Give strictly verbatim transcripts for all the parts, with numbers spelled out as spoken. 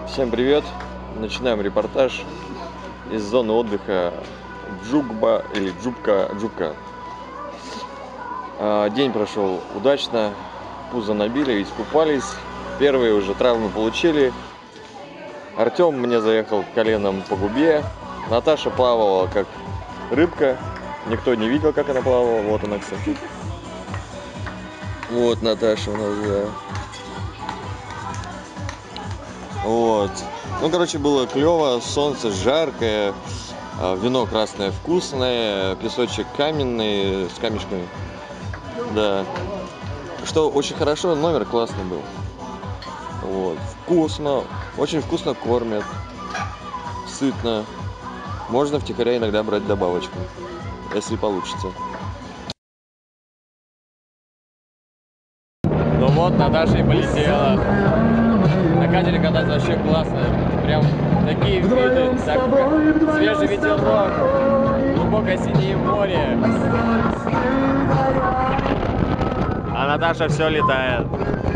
Всем привет! Начинаем репортаж из зоны отдыха Джугба или Джубка Джубка. День прошел удачно, пузо набили, искупались, первые уже травмы получили. Артем мне заехал коленом по губе, Наташа плавала как рыбка, никто не видел, как она плавала. Вот она, кстати. Вот Наташа у нас, да. Вот. Ну, короче, было клево, солнце жаркое, вино красное вкусное, песочек каменный с камешками. Да. Что очень хорошо, номер классный был. Вот. Вкусно, очень вкусно кормят, сытно. Можно втихаря иногда брать добавочку, если получится. Ну вот, Наташа и полетела. На катере кататься вообще классно. Прям такие виды, так, свежий ветерок, глубокое синее море. А Наташа все летает.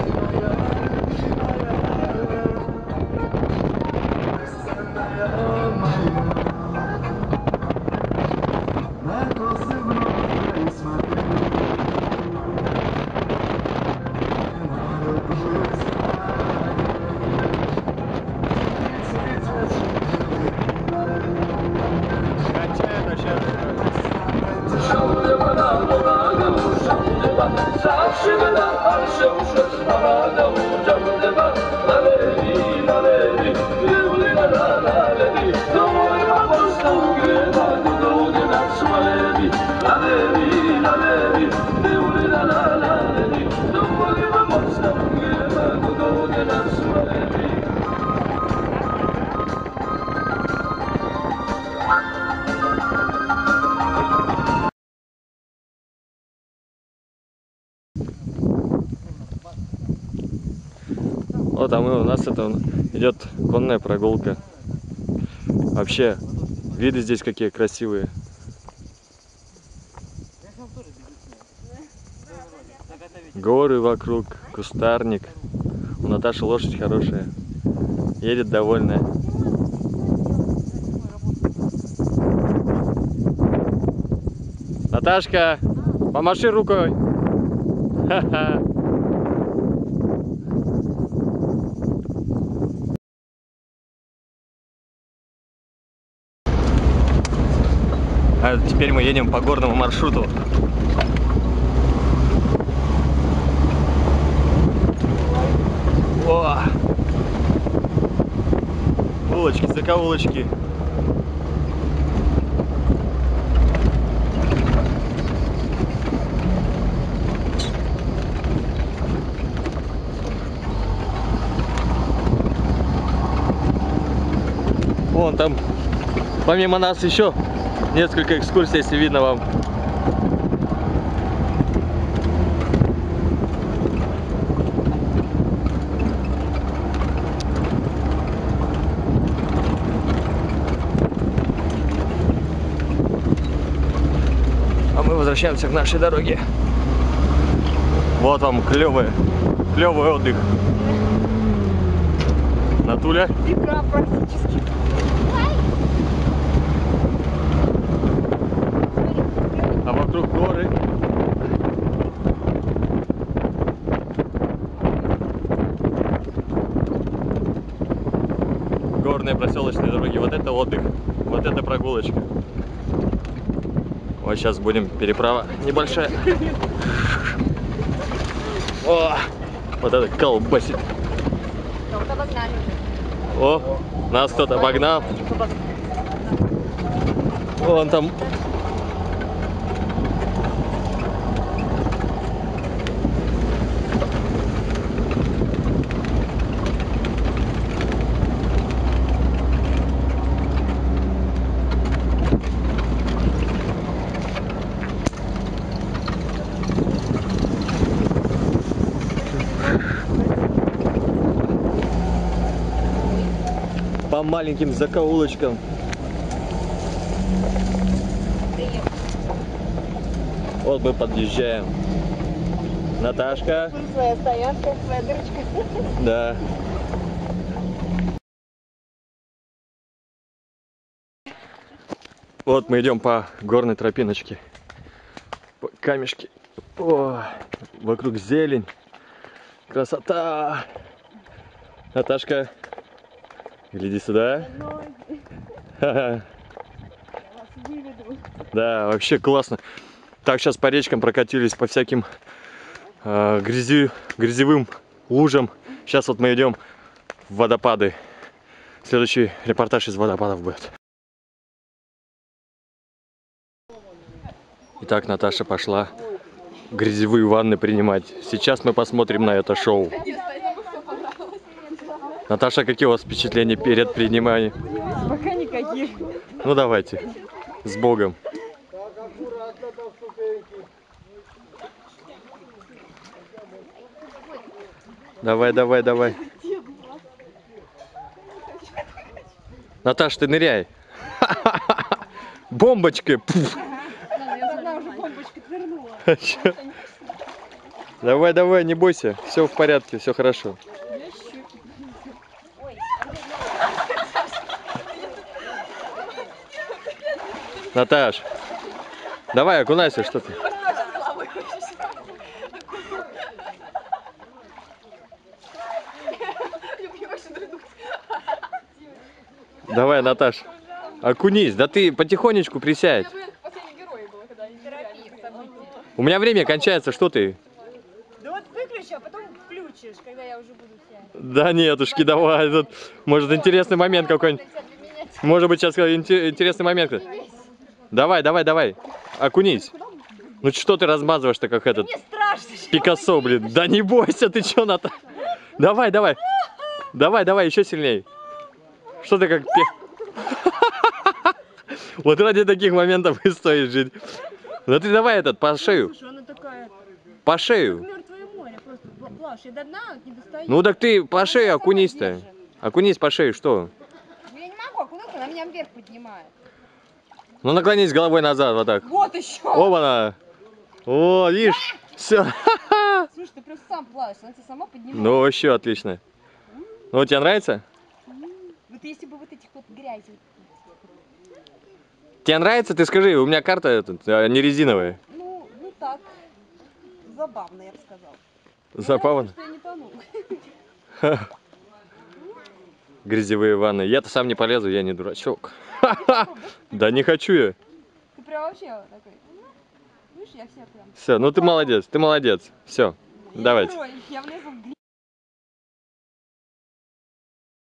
Вот, а мы, у нас это идет конная прогулка. Вообще, виды здесь какие красивые. Горы вокруг, кустарник. У Наташи лошадь хорошая. Едет довольная. Наташка, помаши рукой. Ха-ха. А теперь мы едем по горному маршруту. О! Улочки, закоулочки. Вон там, помимо нас, еще несколько экскурсий, если видно вам. А мы возвращаемся к нашей дороге. Вот вам клевый, клевый отдых. Натуля. Икра практически. А вокруг горы. Горные проселочные дороги. Вот это отдых. Вот это прогулочка. Вот сейчас будем переправа небольшая. О, вот это колбасит. О, нас кто-то обогнал. Вон там. По маленьким закоулочкам. Вот мы подъезжаем. Наташка. Своя стоянка, своя дырочка. Да. Вот мы идем по горной тропиночке. По камешке. О, вокруг зелень. Красота. Наташка, гляди сюда. Да, вообще классно. Так, сейчас по речкам прокатились, по всяким э, грязи, грязевым лужам. Сейчас вот мы идем в водопады. Следующий репортаж из водопадов будет. Итак, Наташа пошла грязевые ванны принимать. Сейчас мы посмотрим на это шоу. Наташа, какие у вас впечатления перед приниманием? Пока никаких. Ну давайте, с Богом. Давай, давай, давай. Наташ, ты ныряй. Бомбочкой. Давай, давай, не бойся. Все в порядке, все хорошо. Наташ, давай, окунайся, что ты. Давай, Наташ, окунись, да ты потихонечку присядь. У меня время кончается, что ты? Да вот выключи, а потом включишь, когда я уже буду сядь. Да нетушки, давай, тут, может, интересный момент какой-нибудь. Может быть, сейчас интересный момент. Давай, давай, давай, окунись. Ну что ты размазываешь-то, как этот Пикассо, блин. Да не бойся, ты что, Ната? Давай, давай. Давай, давай, еще сильней. Что ты как... Вот ради таких моментов и стоит жить. Ну ты давай этот, по шею. По шею. Ну так ты по шею окунись-то. Окунись по шею, что? Я не могу окунуться, она меня вверх поднимает. Ну наклонись головой назад, вот так. Вот еще. Оба-на. О, видишь? Все. Слушай, ты просто сам плаваешь, она тебя сама поднимает. Ну вообще отлично. Ну тебе нравится? Вот если бы вот этих вот грязи. Тебе нравится? Ты скажи, у меня карта этот, не резиновая. Ну, ну так. Забавно, я бы сказал. Забавно? Что я не тону. Грязевые ванны. Я-то сам не полезу, я не дурачок. Да не хочу я. Ты прям вообще такой. Видишь, я все прям. Все, ну ты молодец, ты молодец. Все, давайте. Я влезла в